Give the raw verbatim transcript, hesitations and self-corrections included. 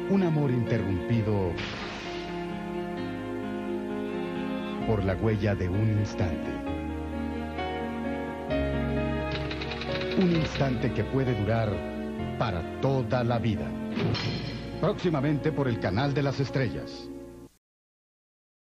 Un amor interrumpido por la huella de un instante. Un instante que puede durar para toda la vida. Próximamente por el Canal de las Estrellas.